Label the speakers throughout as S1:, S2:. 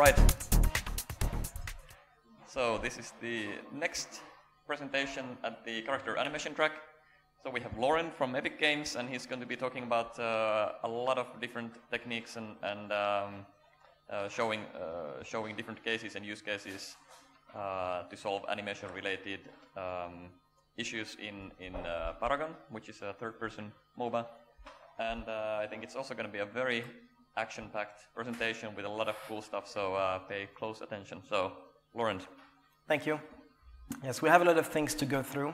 S1: right. So this is the next presentation at the character animation track. So we have Laurent from Epic Games, and he's going to be talking about a lot of different techniques and showing different cases and use cases to solve animation-related issues in Paragon, which is a third-person MOBA. And I think it's also going to be a very action-packed presentation with a lot of cool stuff, so pay close attention. So, Laurent.
S2: Thank you. Yes, we have a lot of things to go through.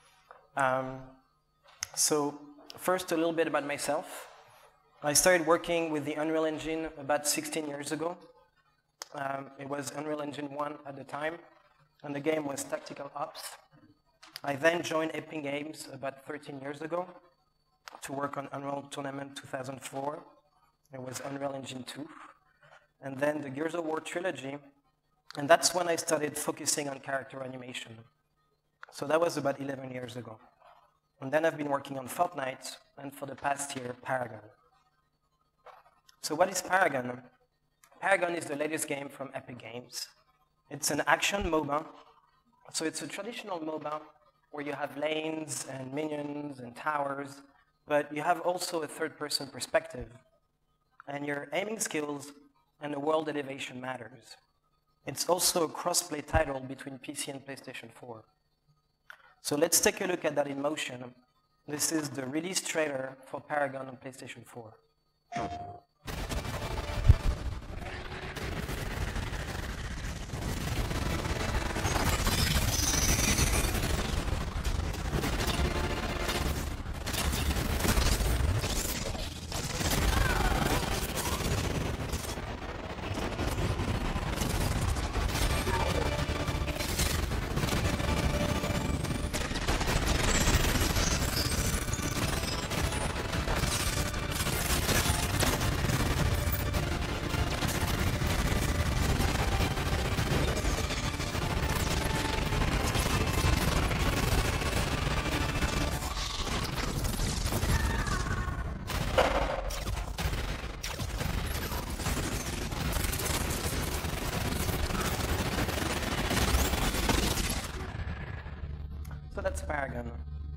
S2: So, first, a little bit about myself. I started working with the Unreal Engine about 16 years ago. It was Unreal Engine 1 at the time, and the game was Tactical Ops. I then joined Epic Games about 13 years ago to work on Unreal Tournament 2004. It was Unreal Engine 2. And then the Gears of War trilogy, and that's when I started focusing on character animation. So that was about 11 years ago. And then I've been working on Fortnite, and for the past year, Paragon. So what is Paragon? Paragon is the latest game from Epic Games. It's an action MOBA. So it's a traditional MOBA where you have lanes and minions and towers, but you have also a third-person perspective. And your aiming skills and the world elevation matters. It's also a cross-play title between PC and PlayStation 4. So let's take a look at that in motion. This is the release trailer for Paragon on PlayStation 4. That's Paragon.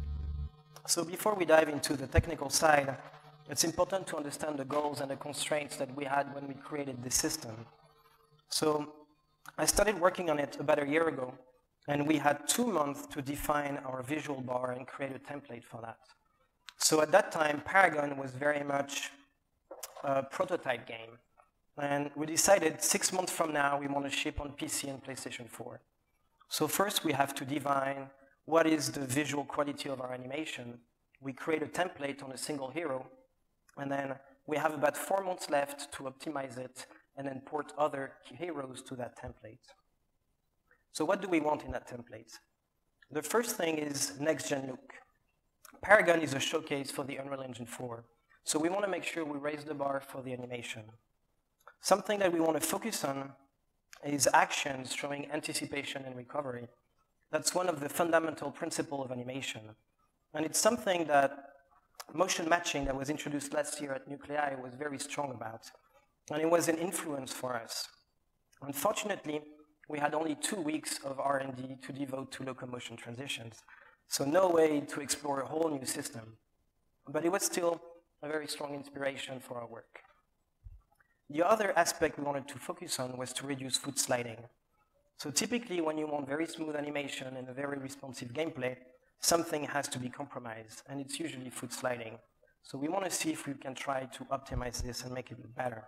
S2: So before we dive into the technical side, it's important to understand the goals and the constraints that we had when we created this system. So I started working on it about a year ago, and we had 2 months to define our visual bar and create a template for that. So at that time, Paragon was very much a prototype game. And we decided 6 months from now, we want to ship on PC and PlayStation 4. So first, we have to define what is the visual quality of our animation. We create a template on a single hero, and then we have about 4 months left to optimize it and then port other heroes to that template. So what do we want in that template? The first thing is next-gen look. Paragon is a showcase for the Unreal Engine 4, so we want to make sure we raise the bar for the animation. Something that we want to focus on is actions showing anticipation and recovery. That's one of the fundamental principles of animation. And it's something that motion matching that was introduced last year at Nucl.ai was very strong about. And it was an influence for us. Unfortunately, we had only 2 weeks of R&D to devote to locomotion transitions. So no way to explore a whole new system. But it was still a very strong inspiration for our work. The other aspect we wanted to focus on was to reduce foot sliding. So typically, when you want very smooth animation and a very responsive gameplay, something has to be compromised, and it's usually foot sliding. So we want to see if we can try to optimize this and make it better.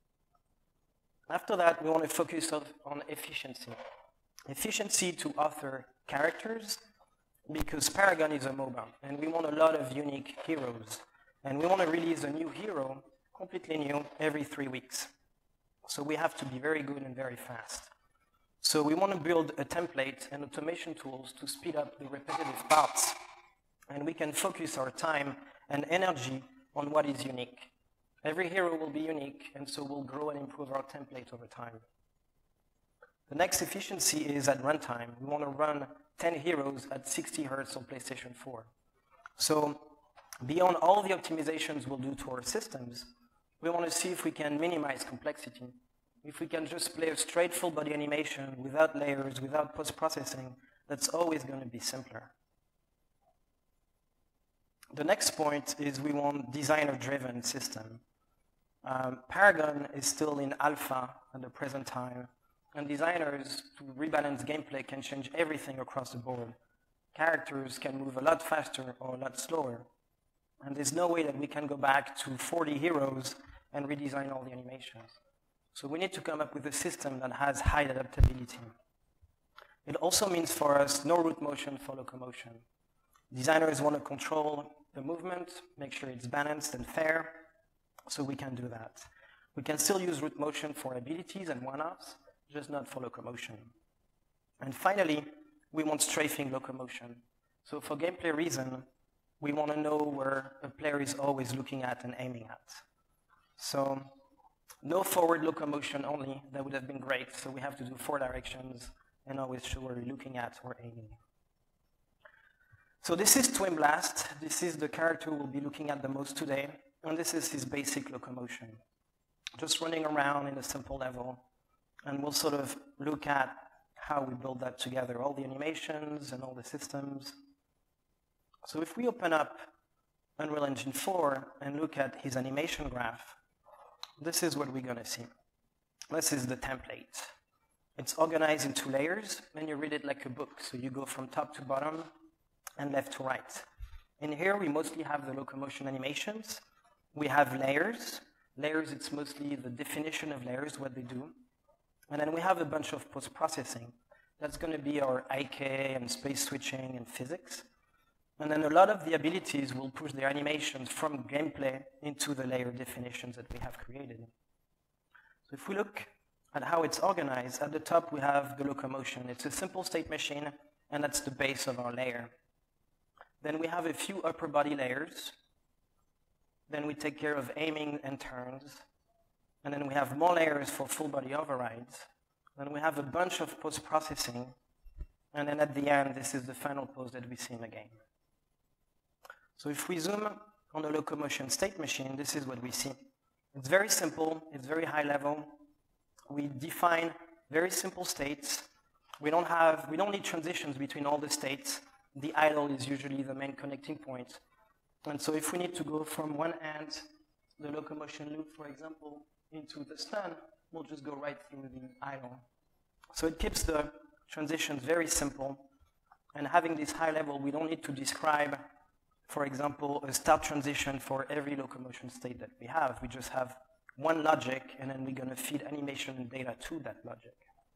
S2: After that, we want to focus on efficiency. Efficiency to author characters, because Paragon is a MOBA, and we want a lot of unique heroes. And we want to release a new hero, completely new, every 3 weeks. So we have to be very good and very fast. So we want to build a template and automation tools to speed up the repetitive parts. And we can focus our time and energy on what is unique. Every hero will be unique, and so we'll grow and improve our template over time. The next efficiency is at runtime. We want to run 10 heroes at 60 Hz on PlayStation 4. So beyond all the optimizations we'll do to our systems, we want to see if we can minimize complexity If we can just play a straight full body animation without layers, without post-processing, that's always going to be simpler. The next point is we want designer-driven system. Paragon is still in alpha at the present time, and designers, to rebalance gameplay, can change everything across the board. Characters can move a lot faster or a lot slower, and there's no way that we can go back to 40 heroes and redesign all the animations. So we need to come up with a system that has high adaptability. It also means for us no root motion for locomotion. Designers want to control the movement, make sure it's balanced and fair, so we can do that. We can still use root motion for abilities and one-offs, just not for locomotion. And finally, we want strafing locomotion. So for gameplay reason, we want to know where a player is always looking at and aiming at. So no forward locomotion only, that would have been great. So we have to do 4 directions and always show where we're looking at or aiming. So this is Twin Blast. This is the character we'll be looking at the most today. And this is his basic locomotion. Just running around in a simple level. And we'll sort of look at how we build that together, all the animations and all the systems. So if we open up Unreal Engine 4 and look at his animation graph, this is what we're going to see. This is the template. It's organized into layers, and you read it like a book. So you go from top to bottom and left to right. In here, we mostly have the locomotion animations. We have layers. Layers, it's mostly the definition of layers, what they do. And then we have a bunch of post-processing. That's going to be our IK and space switching and physics. And then a lot of the abilities will push the animations from gameplay into the layer definitions that we have created. So if we look at how it's organized, at the top we have the locomotion. It's a simple state machine, and that's the base of our layer. Then we have a few upper body layers. Then we take care of aiming and turns. And then we have more layers for full body overrides. Then we have a bunch of post-processing. And then at the end, this is the final pose that we see in the game. So if we zoom on the locomotion state machine, this is what we see. It's very simple, it's very high level. We define very simple states. We don't need transitions between all the states. The idle is usually the main connecting point. And so if we need to go from one end, the locomotion loop, for example, into the stun, we'll just go right through the idle. So it keeps the transitions very simple. And having this high level, we don't need to describe, for example, a start transition for every locomotion state that we have. We just have one logic, and then we're going to feed animation and data to that logic.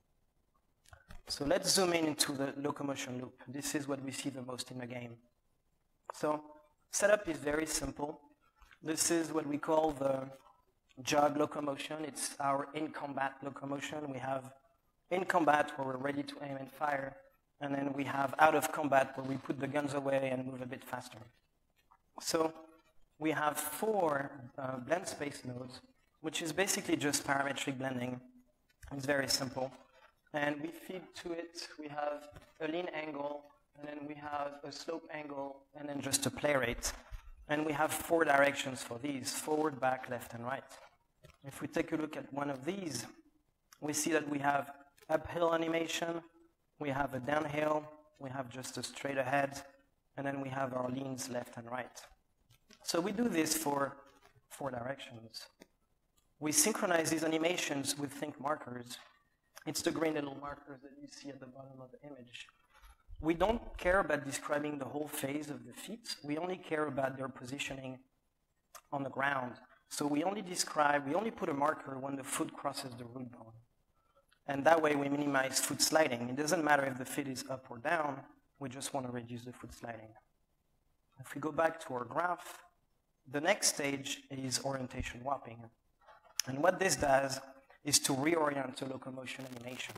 S2: So let's zoom in into the locomotion loop. This is what we see the most in the game. So setup is very simple. This is what we call the jog locomotion. It's our in-combat locomotion. We have in-combat where we're ready to aim and fire, and then we have out-of-combat where we put the guns away and move a bit faster. So we have 4 blend space nodes, which is basically just parametric blending. It's very simple. And we feed to it, we have a lean angle, and then we have a slope angle, and then just a play rate. And we have 4 directions for these, forward, back, left, and right. If we take a look at one of these, we see that we have uphill animation, we have a downhill, we have just a straight ahead, and then we have our leans left and right. So we do this for 4 directions. We synchronize these animations with think markers. It's the green little markers that you see at the bottom of the image. We don't care about describing the whole phase of the feet. We only care about their positioning on the ground. So we only put a marker when the foot crosses the root bone. And that way we minimize foot sliding. It doesn't matter if the foot is up or down, we just want to reduce the foot sliding. If we go back to our graph, the next stage is orientation warping. And what this does is to reorient a locomotion animation.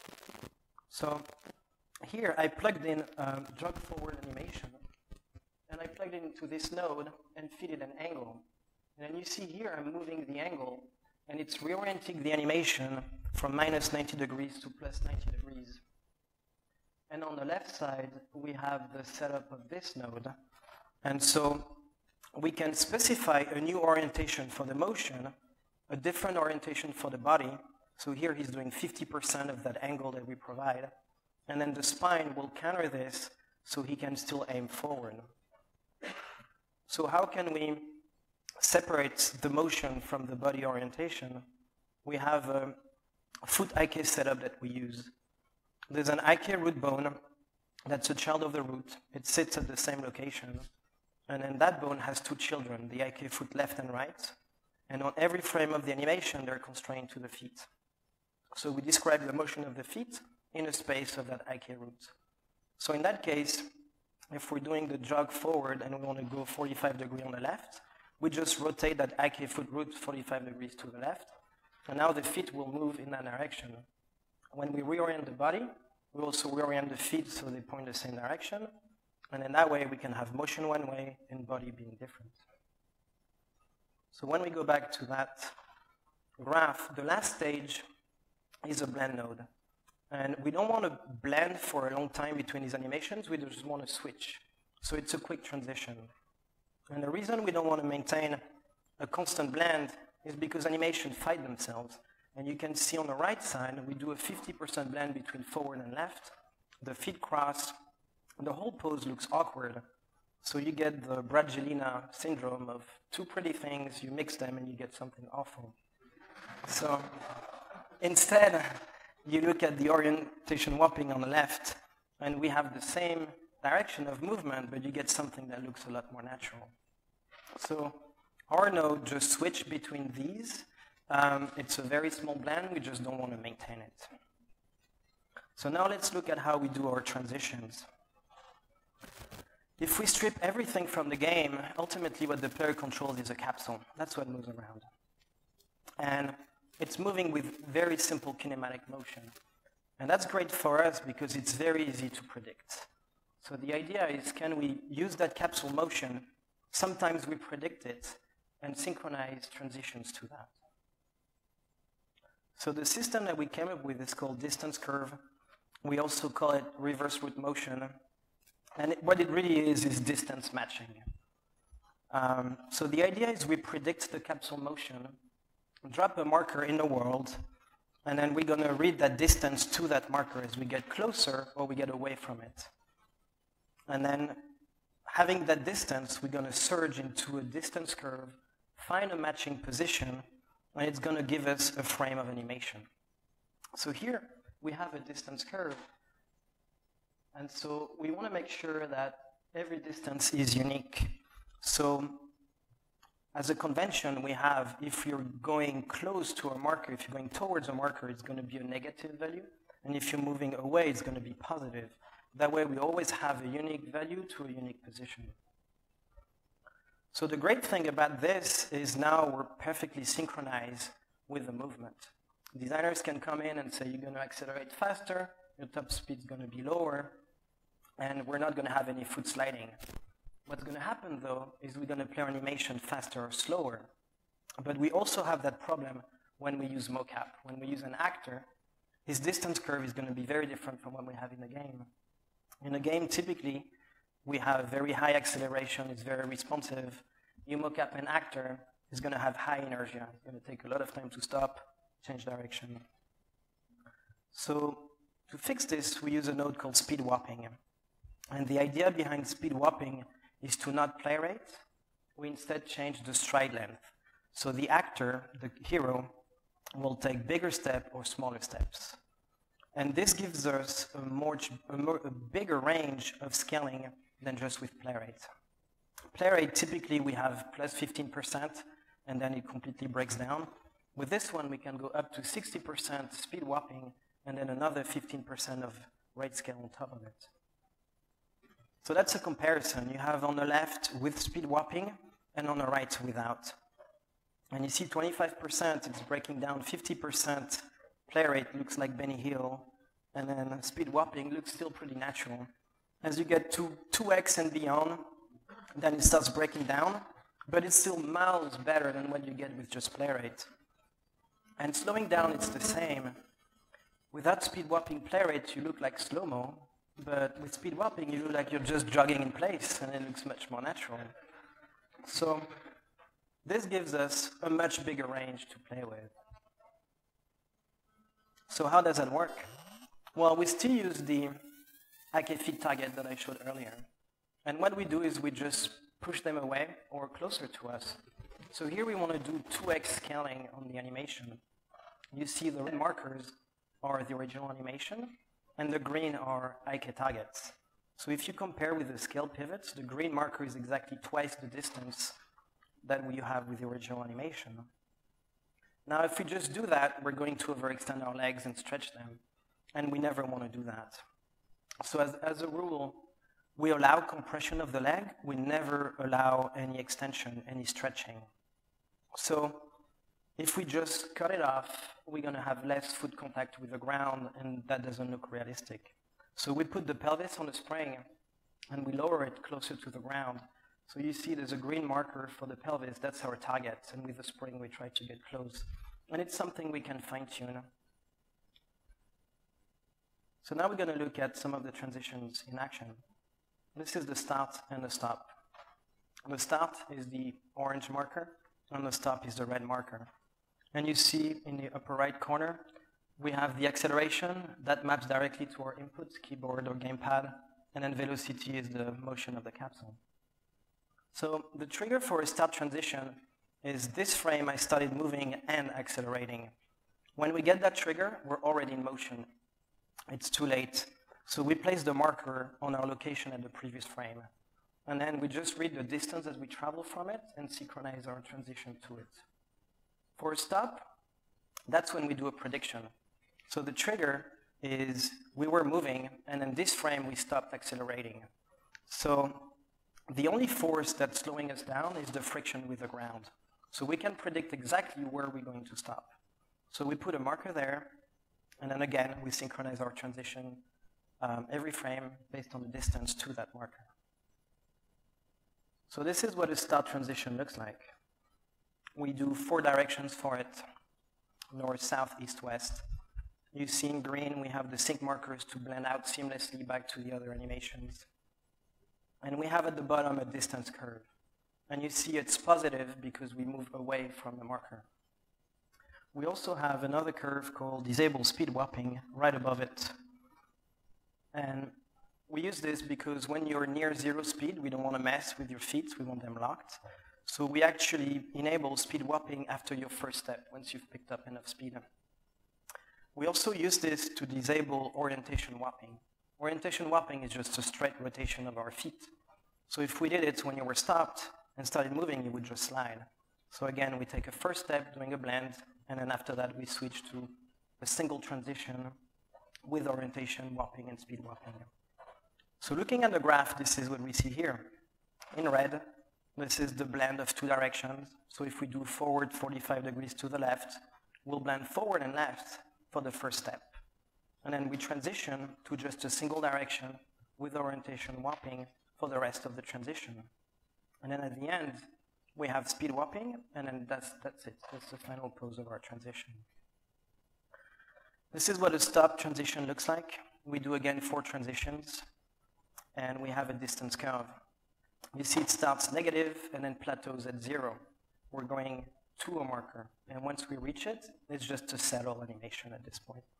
S2: So here I plugged in jog forward animation, and I plugged it into this node and feed it an angle. And then you see here I'm moving the angle, and it's reorienting the animation from minus 90 degrees to plus 90 degrees. And on the left side, we have the setup of this node. And so we can specify a new orientation for the motion, a different orientation for the body, So here he's doing 50% of that angle that we provide. And then the spine will counter this so he can still aim forward. So how can we separate the motion from the body orientation? We have a foot IK setup that we use. There's an IK root bone that's a child of the root. It sits at the same location. And then that bone has two children, the IK foot left and right. And on every frame of the animation, they're constrained to the feet. So we describe the motion of the feet in a space of that IK root. So in that case, if we're doing the jog forward and we want to go 45 degrees on the left, we just rotate that IK foot root 45 degrees to the left. And now the feet will move in that direction. When we reorient the body, we also reorient the feet so they point the same direction. And in that way, we can have motion one way and body being different. So when we go back to that graph, the last stage is a blend node. And we don't want to blend for a long time between these animations, we just want to switch. So it's a quick transition. And the reason we don't want to maintain a constant blend is because animations fight themselves. And you can see on the right side, we do a 50% blend between forward and left. The feet cross, the whole pose looks awkward. So you get the Bradgelina syndrome of two pretty things, you mix them and you get something awful. So instead, you look at the orientation warping on the left, and we have the same direction of movement, but you get something that looks a lot more natural. So our node just switched between these. It's a very small blend, we just don't want to maintain it. So now let's look at how we do our transitions. If we strip everything from the game, ultimately what the player controls is a capsule. That's what moves around. And it's moving with very simple kinematic motion. And that's great for us because it's very easy to predict. So the idea is, can we use that capsule motion? Sometimes we predict it and synchronize transitions to that. So the system that we came up with is called distance curve. We also call it reverse root motion. And what it really is distance matching. So the idea is we predict the capsule motion, drop a marker in the world, and then we're going to read that distance to that marker as we get closer or we get away from it. And then having that distance, we're going to surge into a distance curve, find a matching position, and it's going to give us a frame of animation. So here we have a distance curve. And so we want to make sure that every distance is unique. So as a convention, we have, if you're going close to a marker, if you're going towards a marker, it's going to be a negative value. And if you're moving away, it's going to be positive. That way, we always have a unique value to a unique position. So the great thing about this is now we're perfectly synchronized with the movement. Designers can come in and say, you're going to accelerate faster, your top speed is going to be lower, and we're not going to have any foot sliding. What's going to happen, though, is we're going to play our animation faster or slower. But we also have that problem when we use mocap. When we use an actor, his distance curve is going to be very different from what we have in the game. In a game, typically, we have very high acceleration, it's very responsive. You mocap an actor, he's going to have high inertia. It's going to take a lot of time to stop, change direction. So to fix this, we use a node called speed warping. And the idea behind speed warping is to not play rate. We instead change the stride length. So the actor, the hero, will take bigger steps or smaller steps. And this gives us a bigger range of scaling than just with play rate. Play rate, typically we have plus 15%, and then it completely breaks down. With this one, we can go up to 60% speed warping, and then another 15% of rate scale on top of it. So that's a comparison. You have on the left with speed warping, and on the right without. And you see 25%, it's breaking down. 50% play rate looks like Benny Hill, and then speed warping looks still pretty natural. As you get to 2x and beyond, then it starts breaking down, but it's still miles better than what you get with just play rate. And slowing down, it's the same. Without speed warping play rate, you look like slow-mo, but with speed warping, you look like you're just jogging in place, and it looks much more natural. So this gives us a much bigger range to play with. So how does that work? Well, we still use the feed target that I showed earlier. And what we do is we just push them away or closer to us. So here we want to do 2x scaling on the animation. You see the red markers are the original animation, and the green are IK targets. So if you compare with the scale pivots, the green marker is exactly twice the distance that you have with the original animation. Now, if we just do that, we're going to overextend our legs and stretch them, and we never want to do that. So as a rule, we allow compression of the leg, we never allow any extension, any stretching. So if we just cut it off, we're going to have less foot contact with the ground, and that doesn't look realistic. So we put the pelvis on a spring, and we lower it closer to the ground. So you see there's a green marker for the pelvis, that's our target, and with the spring we try to get close. And it's something we can fine-tune. So now we're going to look at some of the transitions in action. This is the start and the stop. The start is the orange marker, and the stop is the red marker. And you see in the upper right corner, we have the acceleration that maps directly to our input, keyboard or gamepad, and then velocity is the motion of the capsule. So the trigger for a start transition is this frame I started moving and accelerating. When we get that trigger, we're already in motion. It's too late. So we place the marker on our location at the previous frame. And then we just read the distance as we travel from it and synchronize our transition to it. For a stop, that's when we do a prediction. So the trigger is we were moving, and in this frame we stopped accelerating. So the only force that's slowing us down is the friction with the ground. So we can predict exactly where we're going to stop. So we put a marker there, and then again we synchronize our transition every frame based on the distance to that marker. So this is what a start transition looks like. We do 4 directions for it: north, south, east, west. You see in green we have the sync markers to blend out seamlessly back to the other animations. And we have at the bottom a distance curve. And you see it's positive because we move away from the marker. We also have another curve called disable speed warping right above it. And we use this because when you're near 0 speed, we don't want to mess with your feet, we want them locked. So we actually enable speed warping after your first step, once you've picked up enough speed. We also use this to disable orientation warping. Orientation warping is just a straight rotation of our feet. So if we did it when you were stopped and started moving, you would just slide. So again, we take a first step doing a blend, and then after that we switch to a single transition with orientation warping and speed warping. So looking at the graph, this is what we see here. In red, this is the blend of 2 directions. So if we do forward 45 degrees to the left, we'll blend forward and left for the first step. And then we transition to just a single direction with orientation warping for the rest of the transition. And then at the end, we have speed warping, and then that's it. That's the final pose of our transition. This is what a stop transition looks like. We do again 4 transitions, and we have a distance curve. You see it starts negative and then plateaus at 0. We're going to a marker, and once we reach it, it's just a settle animation at this point.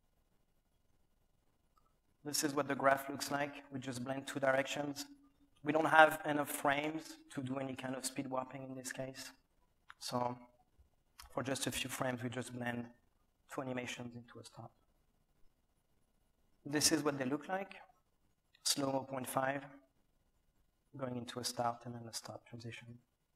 S2: This is what the graph looks like. We just blend 2 directions. We don't have enough frames to do any kind of speed warping in this case. So for just a few frames, we just blend 2 animations into a stop. This is what they look like. Slow-mo 0.5, going into a start and then a stop transition.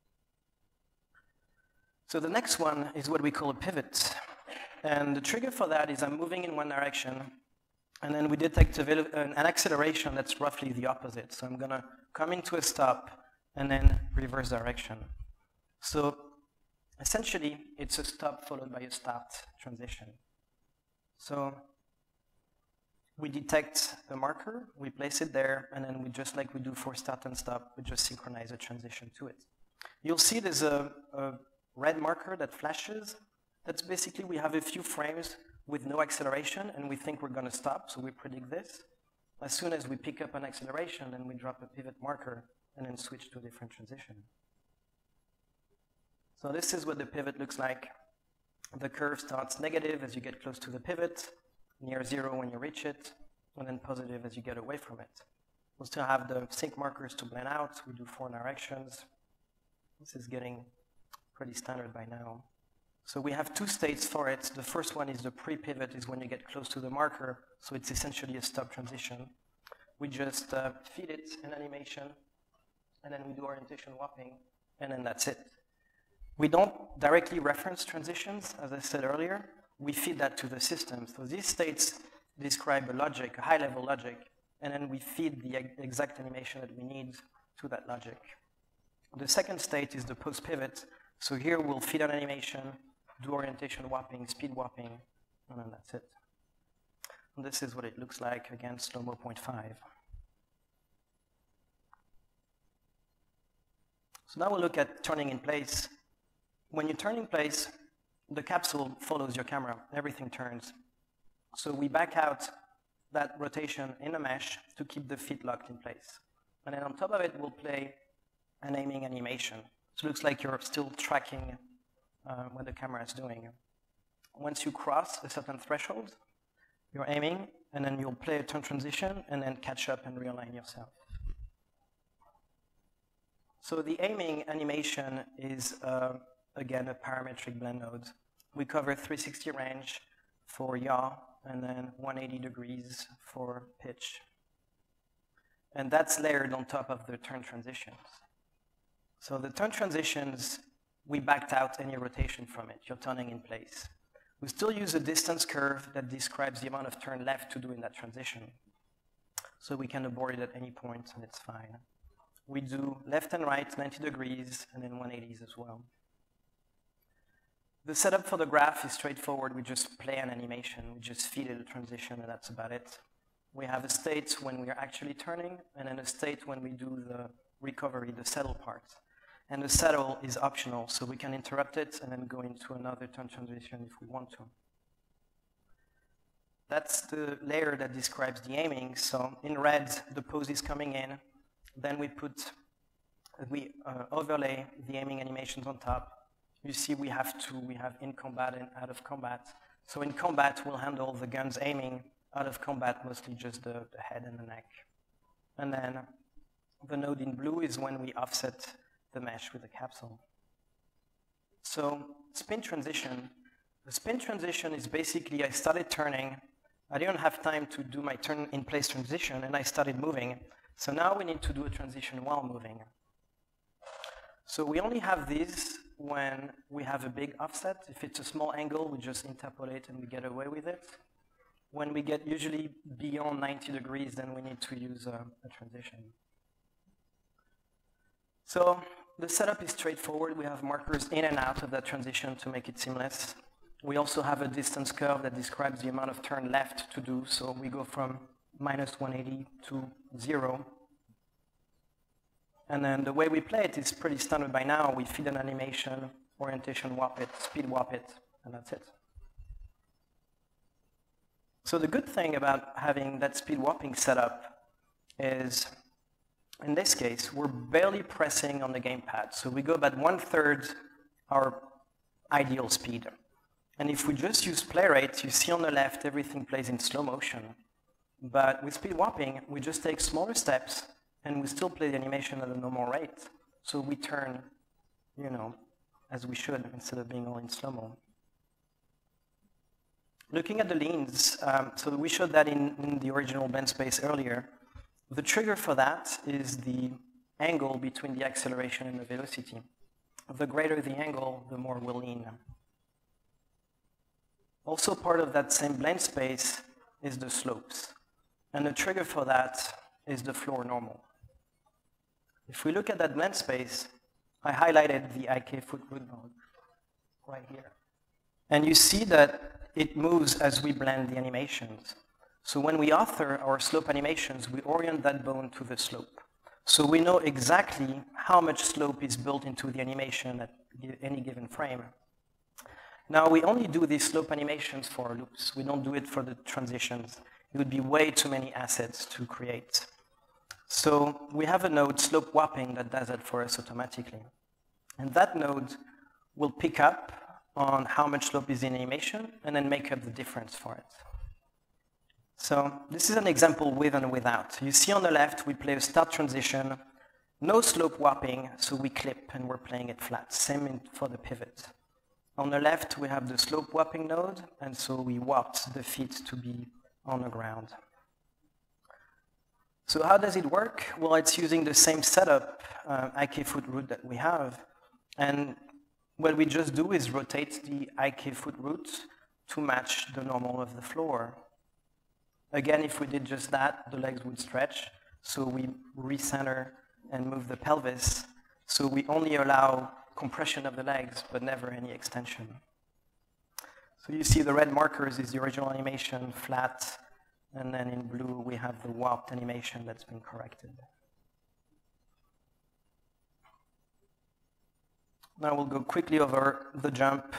S2: So the next one is what we call a pivot. And the trigger for that is I'm moving in one direction, and then we detect an acceleration that's roughly the opposite. So I'm going to come into a stop and then reverse direction. So essentially, it's a stop followed by a start transition. So we detect the marker, we place it there, and then we, just like we do for start and stop, we just synchronize a transition to it. You'll see there's a red marker that flashes. That's basically we have a few frames with no acceleration, and we think we're going to stop, so we predict this. As soon as we pick up an acceleration, then we drop a pivot marker and then switch to a different transition. So this is what the pivot looks like. The curve starts negative as you get close to the pivot, near 0 when you reach it, and then positive as you get away from it. We'll still have the sync markers to blend out. We do 4 directions. This is getting pretty standard by now. So we have 2 states for it. The first one is the pre-pivot, is when you get close to the marker, so it's essentially a stop transition. We just feed it an animation, and then we do orientation warping, and then that's it. We don't directly reference transitions, as I said earlier. We feed that to the system. So these states describe a logic, a high-level logic, and then we feed the exact animation that we need to that logic. The second state is the post-pivot. So here we'll feed an animation, do orientation warping, speed warping, and then that's it. And this is what it looks like against slow-mo 0.5. So now we'll look at turning in place. When you turn in place, the capsule follows your camera. Everything turns. So we back out that rotation in a mesh to keep the feet locked in place. And then on top of it, we'll play an aiming animation. So it looks like you're still tracking what the camera is doing. Once you cross a certain threshold, you're aiming, and then you'll play a turn transition, and then catch up and realign yourself. So the aiming animation is, again, a parametric blend node. We cover 360 range for yaw, and then 180 degrees for pitch. And that's layered on top of the turn transitions. So the turn transitions, we backed out any rotation from it. You're turning in place. We still use a distance curve that describes the amount of turn left to do in that transition. So we can abort it at any point, and it's fine. We do left and right, 90 degrees, and then 180s as well. The setup for the graph is straightforward. We just play an animation. We just feed it a transition, and that's about it. We have a state when we are actually turning, and then a state when we do the recovery, the settle part. And the settle is optional, so we can interrupt it and then go into another turn transition if we want to. That's the layer that describes the aiming. So in red, the pose is coming in. Then we overlay the aiming animations on top. You see we have in combat and out of combat. So in combat, we'll handle the guns aiming. Out of combat, mostly just the head and the neck. And then the node in blue is when we offset the mesh with the capsule. So spin transition. The spin transition is basically, I started turning. I didn't have time to do my turn in place transition, and I started moving. So now we need to do a transition while moving. So we only have these when we have a big offset. If it's a small angle, we just interpolate and we get away with it. When we get usually beyond 90 degrees, then we need to use a transition. So the setup is straightforward. We have markers in and out of that transition to make it seamless. We also have a distance curve that describes the amount of turn left to do. So we go from minus 180 to 0. And then the way we play it is pretty standard by now. We feed an animation, orientation warp it, speed warp it, and that's it. So the good thing about having that speed warping setup is, in this case, we're barely pressing on the gamepad. So we go about 1/3 our ideal speed. And if we just use play rate, you see on the left, everything plays in slow motion. But with speed warping, we just take smaller steps, and we still play the animation at a normal rate. So we turn, as we should, instead of being all in slow-mo. Looking at the leans, so we showed that in the original blend space earlier. The trigger for that is the angle between the acceleration and the velocity. The greater the angle, the more we'll lean. Also part of that same blend space is the slopes. And the trigger for that is the floor normal. If we look at that blend space, I highlighted the IK foot root node right here. And you see that it moves as we blend the animations. So when we author our slope animations, we orient that bone to the slope. So we know exactly how much slope is built into the animation at any given frame. Now we only do these slope animations for our loops. We don't do it for the transitions. It would be way too many assets to create. So we have a node, slope warping, that does that for us automatically. And that node will pick up on how much slope is in animation, and then make up the difference for it. So this is an example with and without. You see on the left, we play a start transition, no slope warping, so we clip and we're playing it flat. Same for the pivot. On the left, we have the slope warping node, and so we warped the feet to be on the ground. So how does it work? Well, it's using the same setup, IK foot root that we have, and what we just do is rotate the IK foot root to match the normal of the floor. Again, if we did just that, the legs would stretch, so we recenter and move the pelvis, so we only allow compression of the legs, but never any extension. So you see the red markers is the original animation, flat, and then in blue we have the warped animation that's been corrected. Now we'll go quickly over the jump.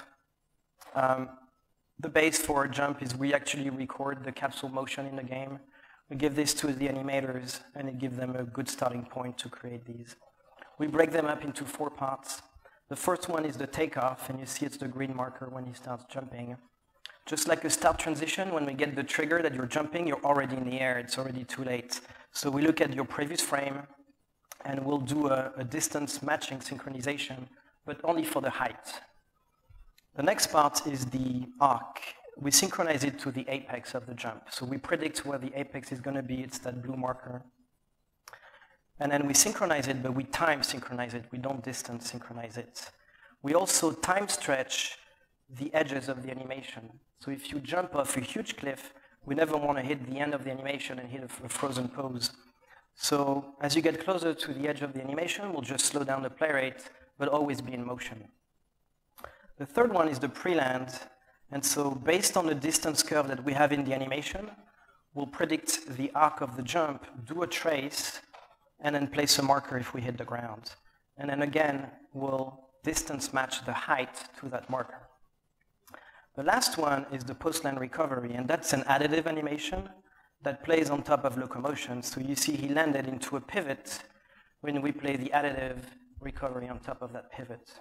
S2: The base for a jump is we actually record the capsule motion in the game. We give this to the animators, and it gives them a good starting point to create these. We break them up into 4 parts. The first one is the takeoff, and you see it's the green marker when he starts jumping. Just like a start transition, when we get the trigger that you're jumping, you're already in the air, it's already too late. So we look at your previous frame, and we'll do a distance matching synchronization, but only for the height. The next part is the arc. We synchronize it to the apex of the jump. So we predict where the apex is going to be, it's that blue marker. And then we synchronize it, but we time synchronize it. We don't distance synchronize it. We also time stretch the edges of the animation. So if you jump off a huge cliff, we never want to hit the end of the animation and hit a frozen pose. So as you get closer to the edge of the animation, we'll just slow down the play rate, but always be in motion. The third one is the pre-land. And so based on the distance curve that we have in the animation, we'll predict the arc of the jump, do a trace, and then place a marker if we hit the ground. And then again, we'll distance match the height to that marker. The last one is the post-land recovery, and that's an additive animation that plays on top of locomotion. So you see he landed into a pivot when we play the additive recovery on top of that pivot.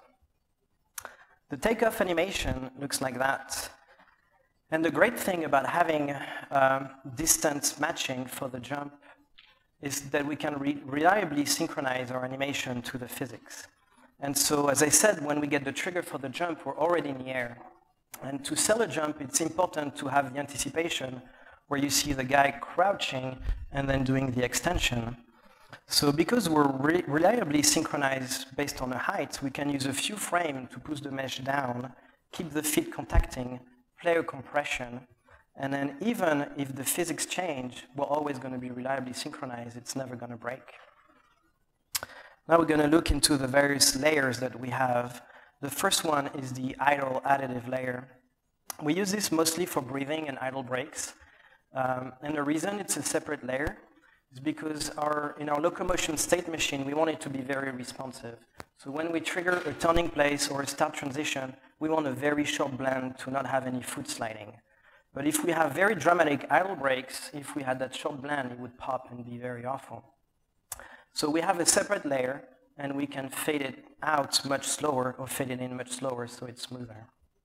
S2: The takeoff animation looks like that. And the great thing about having distance matching for the jump is that we can reliably synchronize our animation to the physics. And so, as I said, when we get the trigger for the jump, we're already in the air. And to sell a jump, it's important to have the anticipation where you see the guy crouching and then doing the extension. So because we're reliably synchronized based on the height, we can use a few frames to push the mesh down, keep the feet contacting, play a compression, and then even if the physics change, we're always going to be reliably synchronized. It's never going to break. Now we're going to look into the various layers that we have. The first one is the idle additive layer. We use this mostly for breathing and idle breaks. And the reason it's a separate layer is because in our locomotion state machine, we want it to be very responsive. So when we trigger a turning place or a start transition, we want a very short blend to not have any foot sliding. But if we have very dramatic idle breaks, if we had that short blend, it would pop and be very awful. So we have a separate layer, and we can fade it out much slower or fade it in much slower so it's smoother.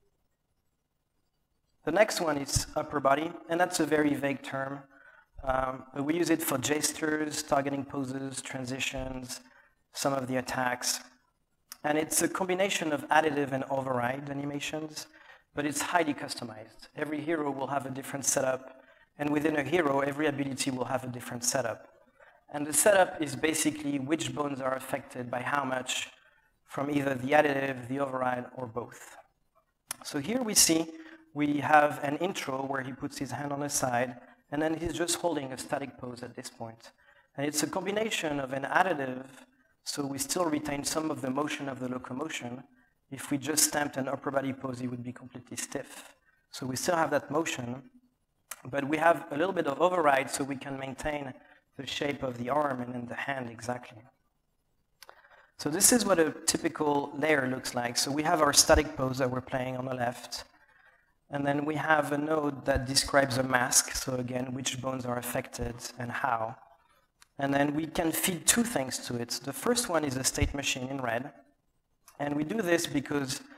S2: The next one is upper body, and that's a very vague term. But we use it for gestures, targeting poses, transitions, some of the attacks. And it's a combination of additive and override animations, but it's highly customized. Every hero will have a different setup, and within a hero, every ability will have a different setup. And the setup is basically which bones are affected by how much from either the additive, the override, or both. So here we see we have an intro where he puts his hand on his side, and then he's just holding a static pose at this point. And it's a combination of an additive, so we still retain some of the motion of the locomotion. If we just stamped an upper body pose, it would be completely stiff. So we still have that motion, but we have a little bit of override so we can maintain the shape of the arm and then the hand exactly. So this is what a typical layer looks like. So we have our static pose that we're playing on the left. And then we have a node that describes a mask. So again, which bones are affected and how. And then we can feed two things to it. The first one is a state machine in red. And we do this because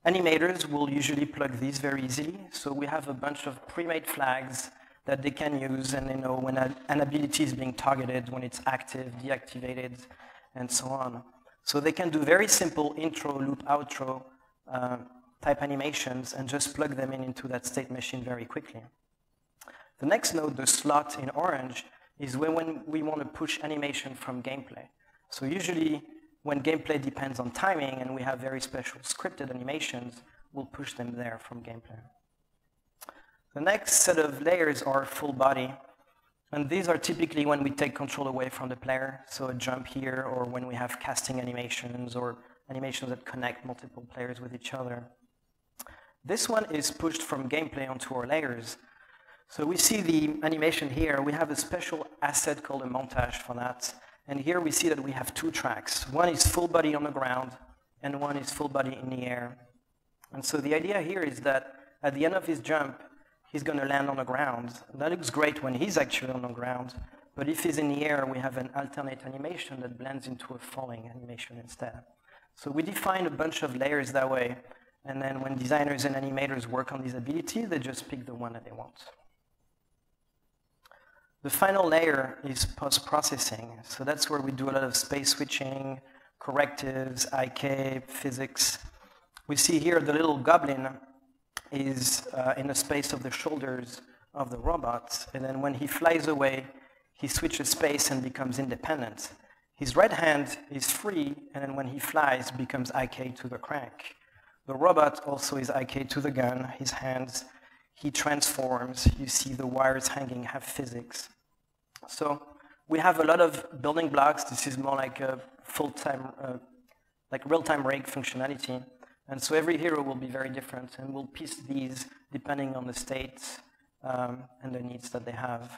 S2: Animators will usually plug these very easily. So we have a bunch of pre-made flags that they can use, and they know when an ability is being targeted, when it's active, deactivated, and so on. So they can do very simple intro, loop, outro type animations and just plug them into that state machine very quickly. The next node, the slot in orange, is when we want to push animation from gameplay. So usually when gameplay depends on timing and we have very special scripted animations, we'll push them there from gameplay. The next set of layers are full body. And these are typically when we take control away from the player. So a jump here, or when we have casting animations or animations that connect multiple players with each other. This one is pushed from gameplay onto our layers. So we see the animation here. We have a special asset called a montage for that. And here we see that we have two tracks. One is full body on the ground, and one is full body in the air. And so the idea here is that at the end of his jump, he's going to land on the ground. That looks great when he's actually on the ground. But if he's in the air, we have an alternate animation that blends into a falling animation instead. So we define a bunch of layers that way. And then when designers and animators work on these abilities, they just pick the one that they want. The final layer is post-processing. So that's where we do a lot of space switching, correctives, IK, physics. We see here the little goblin is in the space of the shoulders of the robot. And then when he flies away, he switches space and becomes independent. His right hand is free, and then when he flies, becomes IK to the crank. The robot also is IK to the gun, his hands. He transforms. You see the wires hanging have physics. So we have a lot of building blocks. This is more like a full-time, like real-time rig functionality. And so every hero will be very different, and we'll piece these depending on the state and the needs that they have.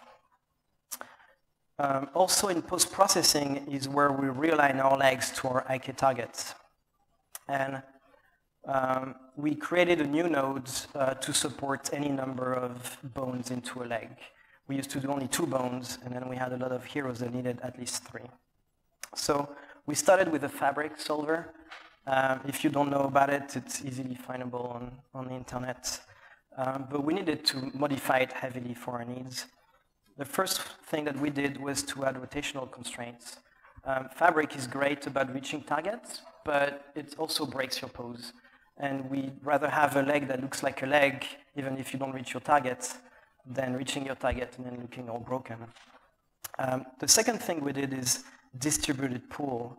S2: Also in post-processing is where we realign our legs to our IK targets. And we created a new node to support any number of bones into a leg. We used to do only 2 bones, and then we had a lot of heroes that needed at least 3. So we started with a fabric solver. If you don't know about it, it's easily findable on the internet. But we needed to modify it heavily for our needs. The first thing that we did was to add rotational constraints. Fabric is great about reaching targets, but it also breaks your pose. And we'd rather have a leg that looks like a leg, even if you don't reach your target, than reaching your target and then looking all broken. The second thing we did is distributed pool.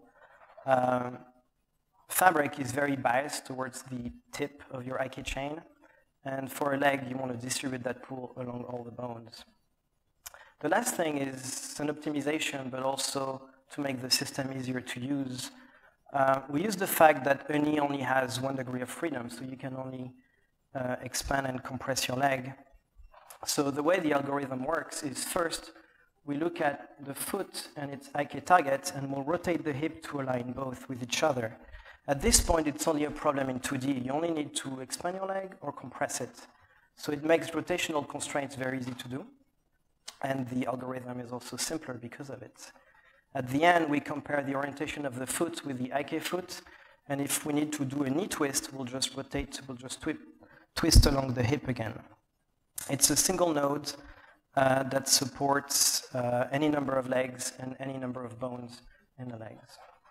S2: Fabric is very biased towards the tip of your IK chain. And for a leg, you want to distribute that pool along all the bones. The last thing is an optimization, but also to make the system easier to use. We use the fact that UNI only has 1 degree of freedom, so you can only expand and compress your leg. So the way the algorithm works is first, we look at the foot and its IK target, and we'll rotate the hip to align both with each other. At this point, it's only a problem in 2D. You only need to expand your leg or compress it. So it makes rotational constraints very easy to do. And the algorithm is also simpler because of it. At the end, we compare the orientation of the foot with the IK foot. And if we need to do a knee twist, we'll just rotate, we'll just twist along the hip again. It's a single node that supports any number of legs and any number of bones in the legs.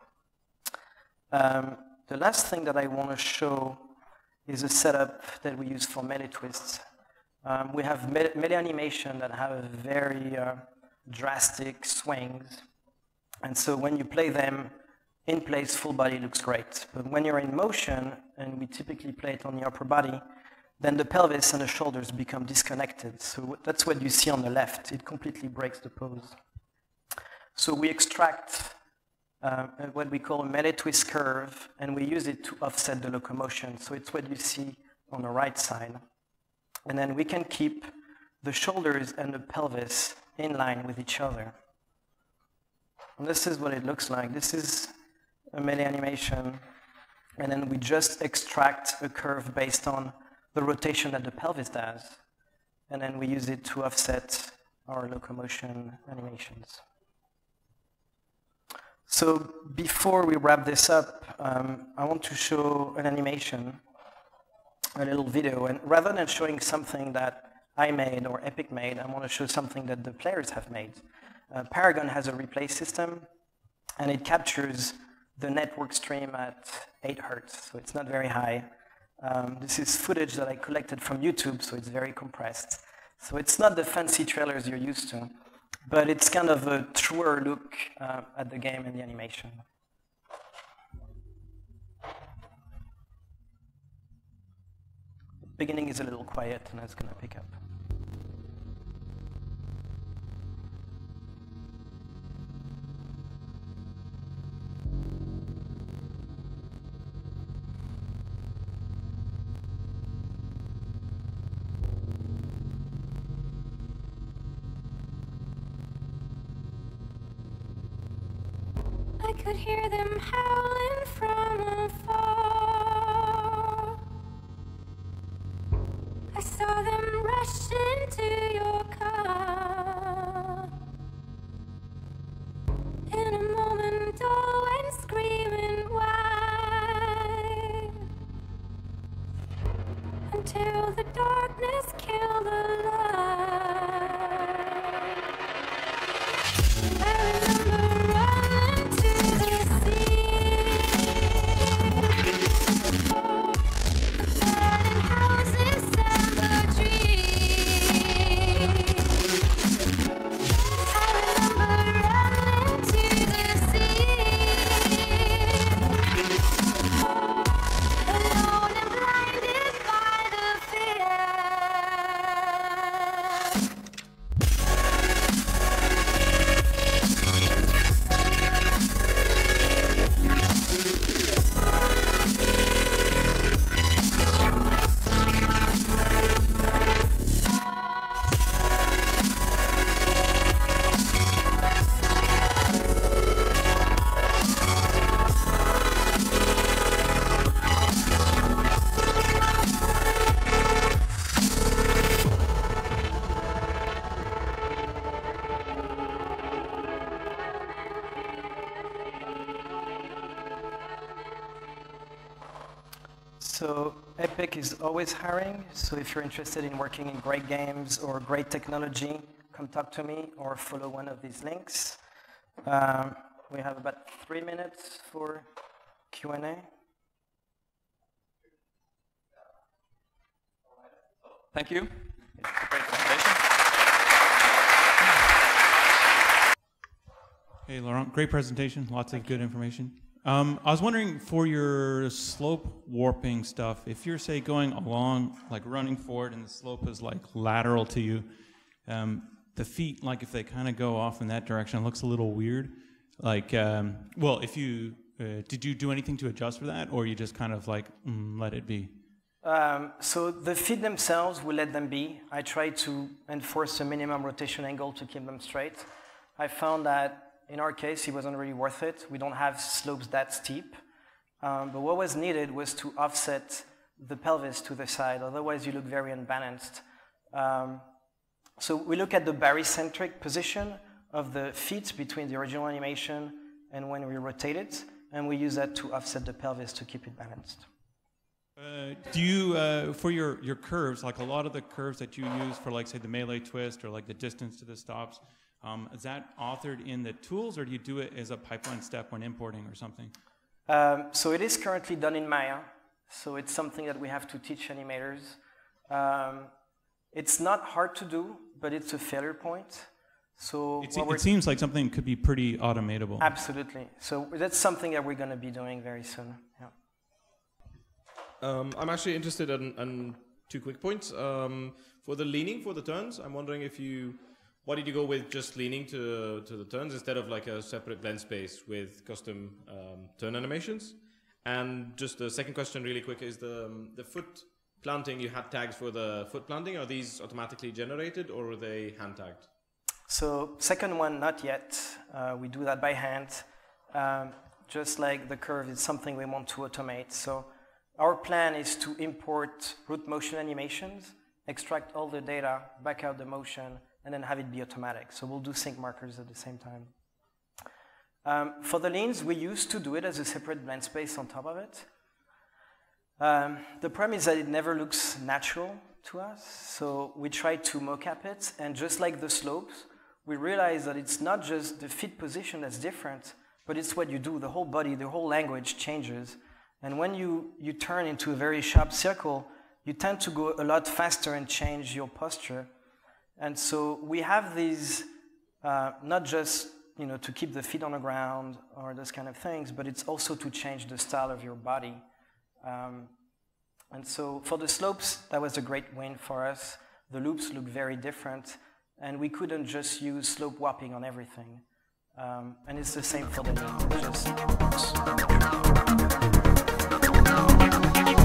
S2: The last thing that I want to show is a setup that we use for melee twists. We have melee animation that have very drastic swings. And so when you play them, in place, full body looks great. But when you're in motion, and we typically play it on the upper body, then the pelvis and the shoulders become disconnected. So that's what you see on the left. It completely breaks the pose. So we extract what we call a melee twist curve, and we use it to offset the locomotion. So it's what you see on the right side. And then we can keep the shoulders and the pelvis in line with each other. And this is what it looks like. This is a melee animation, and then we just extract a curve based on the rotation that the pelvis does, and then we use it to offset our locomotion animations. So before we wrap this up, I want to show an animation a little video. And rather than showing something that I made or Epic made, I want to show something that the players have made. Paragon has a replay system, and it captures the network stream at 8 Hertz, so it's not very high. This is footage that I collected from YouTube, so it's very compressed. So it's not the fancy trailers you're used to, but it's kind of a truer look at the game and the animation. The beginning is a little quiet, and it's going to pick up.
S3: I could hear them howling from afar. I saw them rush into your car. In a moment, all went screaming wide, until the darkness killed the light. I remember running to the sea, burning houses and the trees. I remember running to the sea, alone and blinded by the fear.
S2: So Epic is always hiring, so if you're interested in working in great games or great technology, come talk to me or follow one of these links. We have about 3 minutes for Q&A.
S1: Thank you. It's a great presentation.
S4: Hey, Laurent, great presentation, lots of good information. I was wondering, for your slope warping stuff, if you're, say, going along, like running forward, and the slope is like lateral to you, the feet, like if they kind of go off in that direction, it looks a little weird. Like, well, if you, did you do anything to adjust for that, or you just kind of like, let it be?
S2: So the feet themselves, we let them be. I try to enforce a minimum rotation angle to keep them straight. I found that in our case, it wasn't really worth it. We don't have slopes that steep. But what was needed was to offset the pelvis to the side. Otherwise, you look very unbalanced. So we look at the barycentric position of the feet between the original animation and when we rotate it. And we use that to offset the pelvis to keep it balanced.
S4: Do you, for your curves, like a lot of the curves that you use for, like, say, the melee twist or like the distance to the stops, is that authored in the tools, or do you do it as a pipeline step when importing or something?
S2: So it is currently done in Maya. So it's something that we have to teach animators. It's not hard to do, but it's a failure point. So
S4: it seems like something could be pretty automatable.
S2: Absolutely. So that's something that we're going to be doing very soon. Yeah.
S5: I'm actually interested in 2 quick points. For the leaning for the turns, I'm wondering if why did you go with just leaning to the turns instead of like a separate blend space with custom turn animations? And just the second question really quick is the foot planting, you had tags for the foot planting. Are these automatically generated or are they hand tagged?
S2: So second one, not yet. We do that by hand. Just like the curve is something we want to automate. So our plan is to import root motion animations, extract all the data, back out the motion, and then have it be automatic. So we'll do sync markers at the same time. For the leans, we used to do it as a separate blend space on top of it. The problem is that it never looks natural to us, so we try to mocap it, and just like the slopes, we realize that it's not just the feet position that's different, but it's what you do. The whole body, the whole language changes. And when you turn into a very sharp circle, you tend to go a lot faster and change your posture. And so we have these, not just to keep the feet on the ground or those kind of things, but it's also to change the style of your body. And so for the slopes, that was a great win for us. The loops look very different, and we couldn't just use slope warping on everything. And it's the same for the loop.